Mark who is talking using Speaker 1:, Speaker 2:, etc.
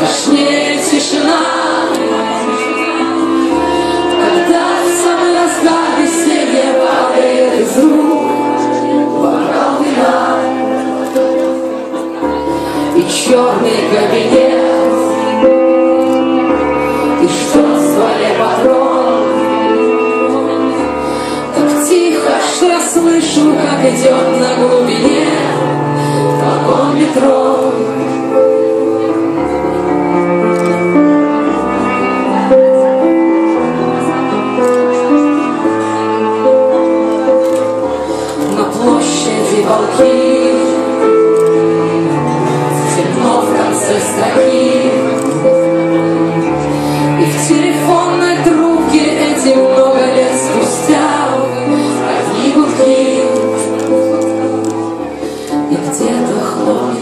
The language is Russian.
Speaker 1: страшнее тишина, когда в самый разгар веселья падает из рук бокал вина и черный кабинет, и что звали патрон. Так тихо, что я слышу, как идет на глубине вагон метро. Волки, темно в конце строки, и в телефонной трубке эти много лет спустя одни гудки, и где-то хлопок.